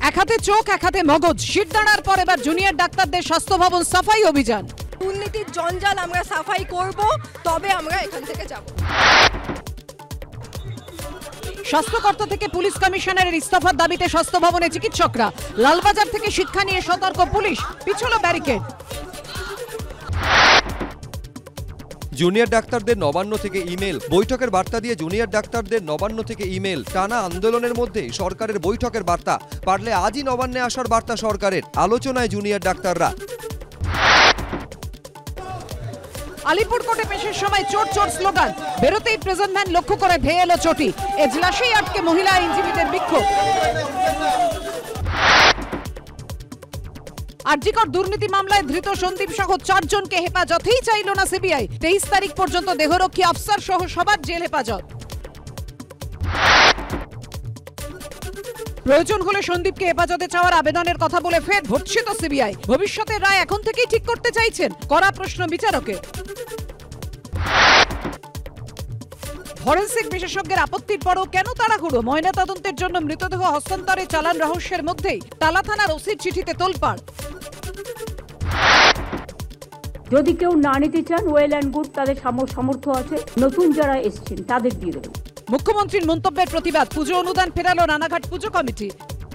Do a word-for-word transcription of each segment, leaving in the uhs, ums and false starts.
এক হাতে চোখ এক হাতে মগজ, শিরদাঁড়ার পর এবার জুনিয়র ডাক্তারদের স্বাস্থ্য ভবন সাফাই অভিযান। দুর্নীতির জঞ্জাল আমরা সাফাই করব, তবে আমরা এখান থেকে যাব। স্বাস্থ্যকর্তা থেকে পুলিশ কমিশনারের ইস্তফার দাবিতে স্বাস্থ্য ভবনে চিকিৎসকরা। লালবাজার থেকে শিক্ষা নিয়ে সতর্ক পুলিশ, পিছলো ব্যারিকেড। জুনিয়র ডাক্তারদের নবান্ন থেকে ইমেল, বৈঠকের বার্তা দিয়ে জুনিয়র ডাক্তারদের নবান্ন থেকে ইমেল। টানা আন্দোলনের মধ্যে সরকারের বৈঠকের বার্তা, পারলে আজই নবান্নে আসার বার্তা সরকারের। আলোচনায় জুনিয়র ডাক্তাররা। আলিপুরকোটে পেশের সময় চোট চোট স্লোগান, বেরোতেই প্রেজেন্ট ম্যান লক্ষ্য করে ধেয়ে এলো চটি। এজলাসেই আটকে মহিলা আইনজীবীদের বিক্ষোভ। আরজিকর দুর্নীতি মামলায় ধৃত সন্দীপ সহ চারজনকে হেফাজতেই চাইল না সিবিআই। তেইশ তারিখ পর্যন্ত দেহরক্ষী আফসার সহ সবার জেল হেফাজত। প্রয়োজন হলে সন্দীপকে হেফাজতে চাওয়ার আবেদনের কথা বলে ফের ভর্ৎসিত সিবিআই। ভবিষ্যতের রায় এখন থেকেই ঠিক করতে চাইছেন, কড়া প্রশ্ন বিচারকের। ফরেনসিক বিশেষজ্ঞের আপত্তির পরও কেন তাড়াহুড়ো? ময়নাতদন্তের জন্য মৃতদেহ হস্তান্তরে চালান রহস্যের মধ্যেই টালা থানার ওসির চিঠিতে তোলপাড়। যদি কেউ না নিতে চান, ওয়েল অ্যান্ড গুড, তাদের সামর্থ্য আছে। নতুন যারা এসছেন তাদের দিয়ে দেবেন। মুখ্যমন্ত্রীর মন্তব্যের প্রতিবাদ, পুজো অনুদান ফেরালো রানাঘাট পুজো কমিটি।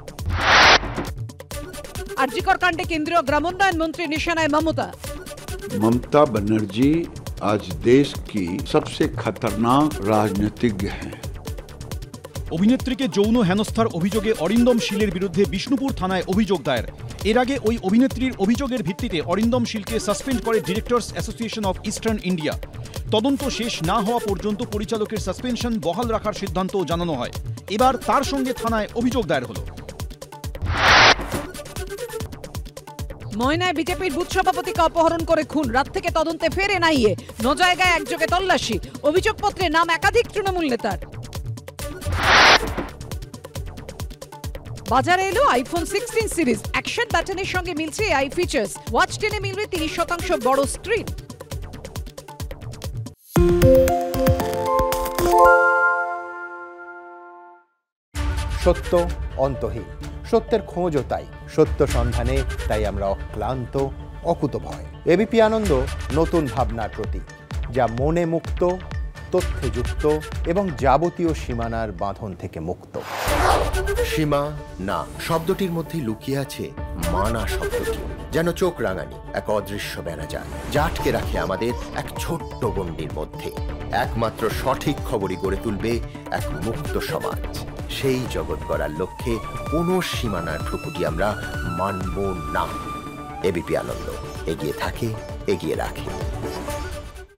আরজিকর কাণ্ডে কেন্দ্রীয় গ্রামোন্নয়ন মন্ত্রী নিশানায় মমতা। ममता बनर्जी आज देश की सबसे खतरनाक राजनीतिज्ञ हैं। অভিনেত্রীকে যৌন হেনস্থার অভিযোগে অরিন্দম শীলের বিরুদ্ধে বিষ্ণুপুর থানায় অভিযোগ দায়ের। এর আগে ওই অভিনেত্রীর অভিযোগের ভিত্তিতে অরিন্দম শীলকে সাসপেন্ড করে directors association of eastern India. তদন্ত শেষ না হওয়া পর্যন্ত পরিচালকের সাসপেনশন বহাল রাখার সিদ্ধান্ত জানানো হয়। এবার তার সঙ্গে থানায় অভিযোগ দায়ের হলো। ময়নায় বিজেপির বুথ সভাপতিকে অপহরণ করে খুন, রাত থেকে তদন্তে ফের এনআইএ। ন জায়গায় একযোগে তল্লাশি, অভিযোগপত্রে নাম একাধিক তৃণমূল নেতার। বাজারে এলো আইফোন সিক্সটিন সিরিজ, অ্যাকশন বাটনের সঙ্গে মিলছে এআই ফিচার্স। ওয়াচ টেনে মিলবে তিরিশ শতাংশ বড় স্ক্রিন। সত্য অন্তহীন, সত্যের খোঁজও তাই, সত্য সন্ধানে তাই আমরা অক্লান্ত, অকুতভয়। এবিপি আনন্দ নতুন ভাবনার প্রতীক, যা মনে মুক্ত, তথ্যে যুক্ত এবং যাবতীয় সীমানার বাঁধন থেকে মুক্ত। সীমা না শব্দটির মধ্যেই লুকিয়ে আছে মানা শব্দটি, যেন চোখ রাঙানি এক অদৃশ্য বেড়াজাল, যা আটকে রাখে আমাদের এক ছোট্ট গণ্ডির মধ্যে। একমাত্র সঠিক খবরই গড়ে তুলবে এক মুক্ত সমাজ। সেই জগৎ গড়ার লক্ষ্যে কোনো সীমানার ঠুকুটি আমরা মানব না। এবিপি আনন্দ এগিয়ে থাকে, এগিয়ে রাখে।